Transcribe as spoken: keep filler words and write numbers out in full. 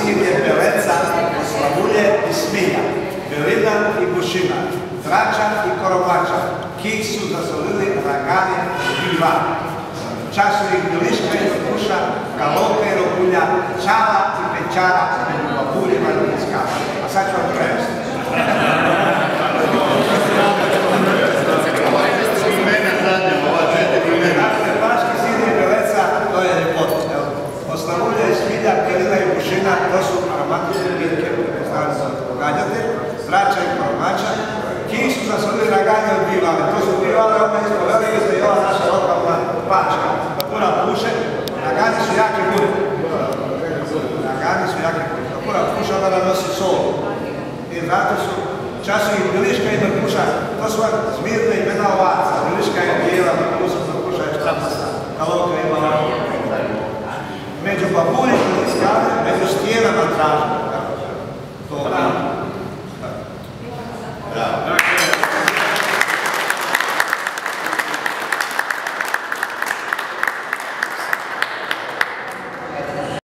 sin je Beleca, Slavulje i Smilja, Belina i Bušina, Drača i Koromača, kih su zasolili Ragane i Ivan. Času ih Biliška i Dokuša, Kaloka i Rokulja, Čala i Pečara, među babuljima i Iskama. A sad ću vam prevesti. Dakle, Paški sin je Beleca, to je ljepota. Slavulja i Smilja, Belina i Bušina, to su aromatične biljke, postavljaju se pogađate, Drača i Koromača. Kih su zasolili Ragane od Bivale, to su Bivale, ona isto velike se i ova naša lokalna Pačka. Da pura puše, Ragani su jaki budi. Ragani su jaki budi. Da pura puše, onda nam nosi sol. I zato su času i Biliška i Dokuša, to su zmirne imena ovaca. Biliška je bijela, Dokuša je čtrapasta, Kaloka je mala. Među babuljima i Iskame, među stijenama tražu.